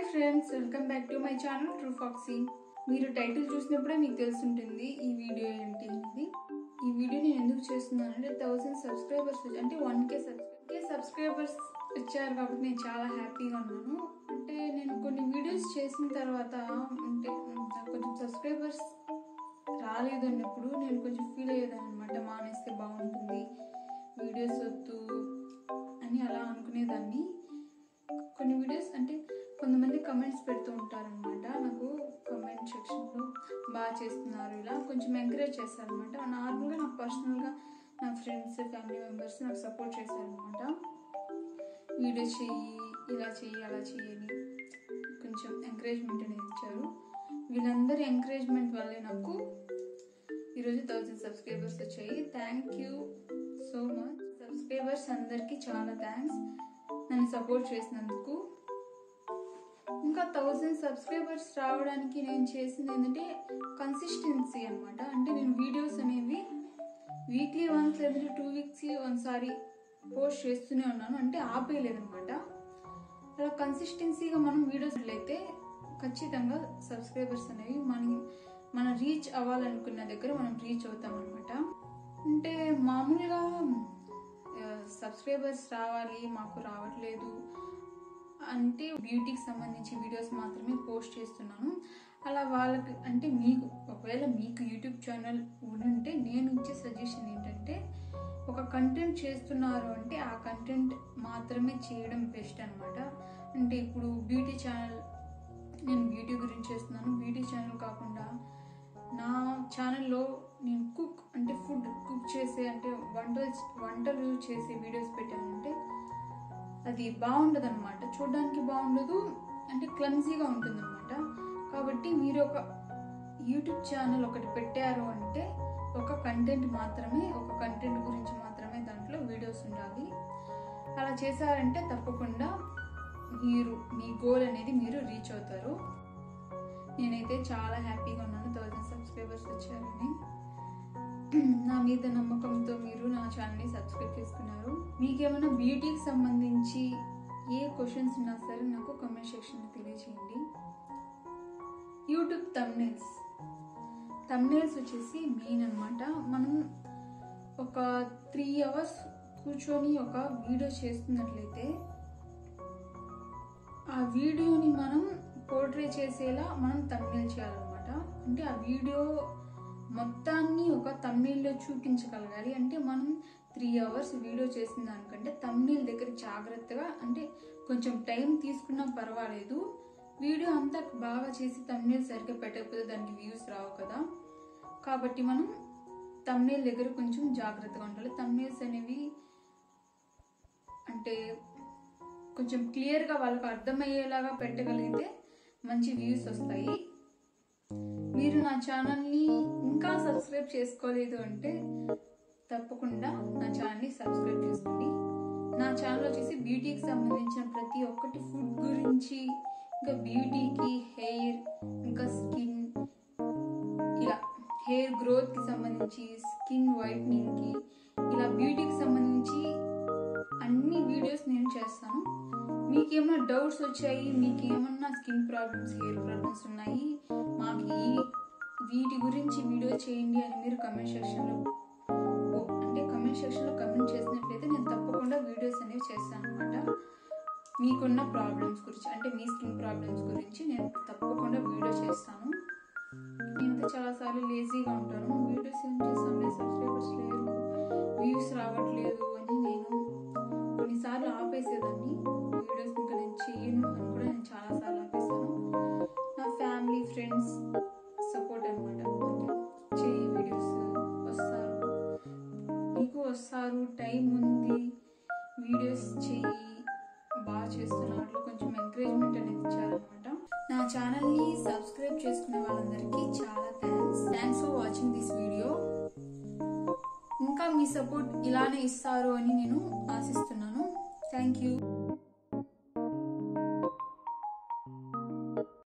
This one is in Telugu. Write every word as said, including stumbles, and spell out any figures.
Friends, welcome back to my channel true foxy. మీరు టైటిల్ చూసినప్పుడే మీకు తెలుసుంటుంది ఈ వీడియో ఏంటి అనేది. ఈ వీడియో నేను ఎందుకు చేస్తున్నానంటే థౌసండ్ సబ్స్క్రైబర్స్ అంటే వన్ కే సబ్స్క్రై సబ్స్క్రైబర్స్ వచ్చారు కాబట్టి నేను చాలా హ్యాపీగా ఉన్నాను. అంటే నేను కొన్ని వీడియోస్ చేసిన తర్వాత అంటే నాకు కొంచెం సబ్స్క్రైబర్స్ రాలేదు అన్నప్పుడు నేను కొంచెం ఫీల్ అయ్యేదాన్ని అనమాట. మానేస్తే బాగుంటుంది, వీడియోస్ వద్దు అని అలా అనుకునేదాన్ని. కొన్ని వీడియోస్ అంటే కొంతమంది కమెంట్స్ పెడుతూ ఉంటారనమాట. నాకు కమెంట్ సెక్షన్లో బాగా చేస్తున్నారు, ఇలా కొంచెం ఎంకరేజ్ చేస్తారనమాట. నార్మల్గా నాకు పర్సనల్గా నా ఫ్రెండ్స్, ఫ్యామిలీ మెంబర్స్ నాకు సపోర్ట్ చేశారనమాట. వీడియో చెయ్యి, ఇలా చెయ్యి, అలా చెయ్యి అని కొంచెం ఎంకరేజ్మెంట్ అనేది ఇచ్చారు. వీళ్ళందరి ఎంకరేజ్మెంట్ వల్లే నాకు ఈరోజు థౌజండ్ సబ్స్క్రైబర్స్ వచ్చాయి. Thank you so much subscribers అందరికీ, చాలా థ్యాంక్స్ నన్ను సపోర్ట్ చేసినందుకు. ఇంకా థౌజండ్ సబ్స్క్రైబర్స్ రావడానికి నేను చేసింది ఏంటంటే కన్సిస్టెన్సీ అనమాట. అంటే నేను వీడియోస్ అనేవి వీక్లీ వన్స్ లేదంటే టూ వీక్స్ వన్సారి పోస్ట్ చేస్తూనే ఉన్నాను, అంటే ఆపేయలేదనమాట. అలా కన్సిస్టెన్సీగా మనం వీడియోస్ అయితే ఖచ్చితంగా సబ్స్క్రైబర్స్ అనేవి మనం మనం రీచ్ అవ్వాలనుకున్న దగ్గర మనం రీచ్ అవుతాం అనమాట. అంటే మామూలుగా సబ్స్క్రైబర్స్ రావాలి, మాకు రావట్లేదు అంటే బ్యూటీకి సంబంధించి వీడియోస్ మాత్రమే పోస్ట్ చేస్తున్నాను. అలా వాళ్ళకి అంటే మీకు ఒకవేళ మీకు యూట్యూబ్ ఛానల్ ఉంటే నేను ఇచ్చే సజెషన్ ఏంటంటే, ఒక కంటెంట్ చేస్తున్నారు అంటే ఆ కంటెంట్ మాత్రమే చేయడం బెస్ట్ అనమాట. అంటే ఇప్పుడు బ్యూటీ ఛానల్, నేను బ్యూటీ గురించి చేస్తున్నాను. బ్యూటీ ఛానల్ కాకుండా నా ఛానల్లో నేను కుక్ అంటే ఫుడ్ కుక్ చేసే అంటే వంటలు వంటలు చేసే వీడియోస్ పెట్టానంటే అది బాగుండదు అనమాట. చూడడానికి బాగుండదు, అంటే క్లమ్జీగా ఉంటుంది అనమాట. కాబట్టి మీరు ఒక యూట్యూబ్ ఛానల్ ఒకటి పెట్టారు అంటే ఒక కంటెంట్ మాత్రమే, ఒక కంటెంట్ గురించి మాత్రమే దాంట్లో వీడియోస్ ఉండాలి. అలా చేశారంటే తప్పకుండా మీరు మీ గోల్ అనేది మీరు రీచ్ అవుతారు. నేనైతే చాలా హ్యాపీగా ఉన్నాను థౌజండ్ సబ్స్క్రైబర్స్ వచ్చారని. నా మీద నమ్మకంతో మీరు నా ఛానల్ని సబ్స్క్రైబ్ చేసుకున్నారు. మీకేమైనా బ్యూటీకి సంబంధించి ఏ క్వశ్చన్స్ ఉన్నా సరే నాకు కామెంట్ సెక్షన్లో తెలియజేయండి. యూట్యూబ్ థంబ్నెయిల్స్ థంబ్నెయిల్స్ వచ్చేసి మెయిన్ అనమాట. మనం ఒక త్రీ అవర్స్ కూర్చొని ఒక వీడియో చేస్తున్నట్లయితే ఆ వీడియోని మనం పోర్ట్రే చేసేలా మనం థంబ్నెయిల్ చేయాలన్నమాట. అంటే ఆ వీడియో మొత్తాన్ని ఒక థంబ్నెయిల్లో చూపించగలగాలి. అంటే మనం త్రీ అవర్స్ వీడియో చేసిన దానికంటే థంబ్నెయిల్ దగ్గర జాగ్రత్తగా, అంటే కొంచెం టైం తీసుకున్నా పర్వాలేదు. వీడియో అంతా బాగా చేసి థంబ్నెయిల్ సరిగ్గా పెట్టకపోతే దానికి వ్యూస్ రావు కదా. కాబట్టి మనం థంబ్నెయిల్ దగ్గర కొంచెం జాగ్రత్తగా ఉండాలి. థంబ్నెయిల్స్ అనేవి అంటే కొంచెం క్లియర్గా వాళ్ళకు అర్థమయ్యేలాగా పెట్టగలిగితే మంచి వ్యూస్ వస్తాయి. మీరు నా ఛానల్ని ఇంకా సబ్స్క్రైబ్ చేసుకోలేదు అంటే తప్పకుండా నా ఛానల్ని సబ్స్క్రైబ్ చేసుకోండి. నా ఛానల్ వచ్చేసి బ్యూటీకి సంబంధించిన ప్రతి ఒక్కటి, ఫుడ్ గురించి, ఇంకా బ్యూటీకి, హెయిర్, ఇంకా స్కిన్, ఇలా హెయిర్ గ్రోత్కి సంబంధించి, స్కిన్ వైట్నింగ్కి, ఇలా బ్యూటీకి సంబంధించి అన్ని వీడియోస్ నేను చేస్తాను. మీకేమన్నా డౌట్స్ వచ్చాయి, మీకేమన్నా స్కిన్ ప్రాబ్లమ్స్, హెయిర్ ప్రాబ్లమ్స్ ఉన్నాయి, మాకు ఈ వీటి గురించి వీడియో చేయండి అని మీరు కమెంట్ సెక్షన్లో అంటే కమెంట్ సెక్షన్లో కమెంట్ చేసినట్లయితే నేను తప్పకుండా వీడియోస్ అనేవి చేస్తాను అనమాట. మీకున్న ప్రాబ్లమ్స్ గురించి, అంటే మీ స్కిన్ ప్రాబ్లమ్స్ గురించి నేను తప్పకుండా వీడియో చేస్తాను. నేనైతే చాలాసార్లు లేజీగా ఉంటాను, వీడియోస్ ఏం చేస్తాను, సబ్స్క్రైబర్స్ లేరు, వ్యూస్ రావట్లేదు అని నేను కొన్నిసార్లు ఆపేసేదాన్ని. వీడియోస్ ఇంకా నేను చెయ్యను అని కూడా నేను చాలాసార్లు ఆపేసాను. నా ఫ్యామిలీ, ఫ్రెండ్స్ సపోర్ట్ అనమాట. అంటే చెయ్యి, వీడియోస్ వస్తారు, నీకు వస్తారు, టైం ఉంది, వీడియోస్ చెయ్యి, బాగా చేస్తున్నట్లు కొంచెం ఎంకరేజ్మెంట్ అనేది ఇచ్చారనమాట. నా ఛానల్ని సబ్స్క్రైబ్ చేసుకునే వాళ్ళందరికీ చాలా thanks thanks for watching this video. ఇంకా మీ సపోర్ట్ ఇలానే ఇస్తారు అని నేను ఆశిస్తున్నాను. Thank you.